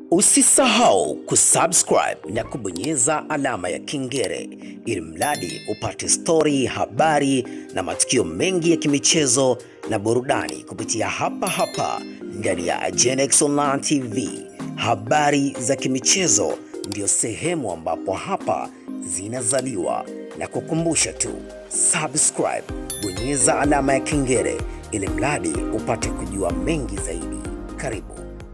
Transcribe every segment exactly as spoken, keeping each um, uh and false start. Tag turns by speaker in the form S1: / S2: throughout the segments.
S1: Usisahau kusubscribe na kubonyeza alama ya kengele ili mradi upate story, habari na matukio mengi ya kimichezo na burudani kupitia hapa hapa ndani ya Genex Online T V. Habari za kimichezo ndio sehemu ambapo hapa zinazaliwa, na kukumbusha tu subscribe, bonyeza alama ya kengele ili mradi upate kujua mengi zaidi. Karibu.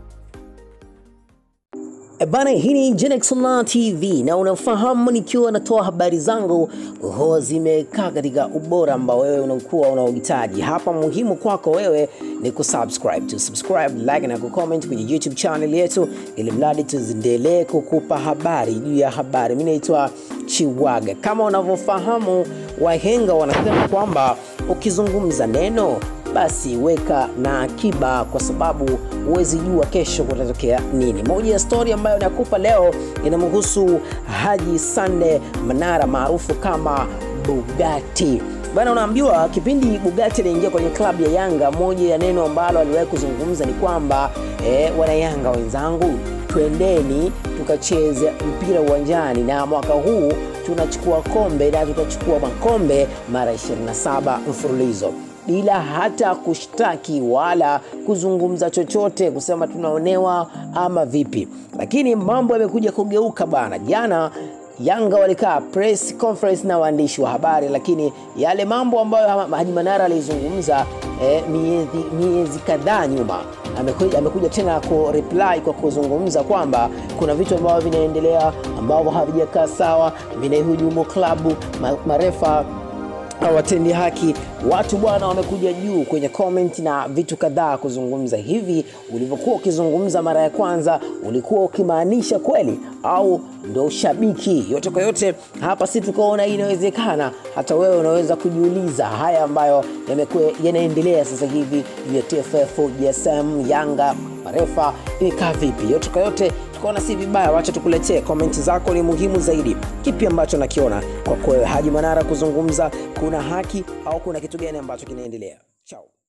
S1: Bana, hii ni Genex Online T V na unafahamu nikiwa natoa habari zangu huwa zimekaa katika ubora ambao wewe unakuwa unahitaji. Hapa muhimu kwako wewe ni kusubscribe, to subscribe, like na kucomment kwenye YouTube channel yetu ili mradi tuendelee kukupa habari juu ya habari. Mimi naitwa Chiwaga. Kama unavyofahamu, wahenga wanasema kwamba ukizungumza neno basi weka na akiba, kwa sababu huwezi jua kesho kutatokea nini. Moja ya story ambayo nakupa leo inamhusu Haji Sande Manara maarufu kama Bugatti. Bana, unaambiwa kipindi Bugatti aliingia kwenye klabu ya Yanga, moja ya neno ambalo aliwahi kuzungumza ni kwamba eh, wana Yanga wenzangu, twendeni tukacheze mpira uwanjani, na mwaka huu tunachukua kombe na tutachukua makombe mara ishirini na saba mfululizo, bila hata kushtaki wala kuzungumza chochote kusema tunaonewa ama vipi. Lakini mambo yamekuja kugeuka bana. Jana Yanga walikaa press conference na waandishi wa habari, lakini yale mambo ambayo Haji Manara alizungumza eh, miezi, miezi kadhaa nyuma amekuja, amekuja tena ku reply kwa kuzungumza kwamba kuna vitu ambavyo vinaendelea ambavyo havijakaa sawa, vinahujumu klabu, marefa hawatendi haki. Watu bwana wamekuja juu kwenye comment na vitu kadhaa kuzungumza. Hivi ulivyokuwa ukizungumza mara ya kwanza, ulikuwa ukimaanisha kweli au ndio shabiki? Yote kwa yote hapa sisi tukaona hii inawezekana. Hata wewe unaweza kujiuliza haya ambayo yamekuwa yanaendelea sasa hivi ya T F F, G S M, Yanga, marefa, imekaa vipi? Yote kwa yote tukaona si vibaya, wacha tukuletee comment zako, ni muhimu zaidi. Kipi ambacho nakiona kwa kwa Haji Manara kuzungumza, kuna haki au kuna kitu gani ambacho kinaendelea? Ciao.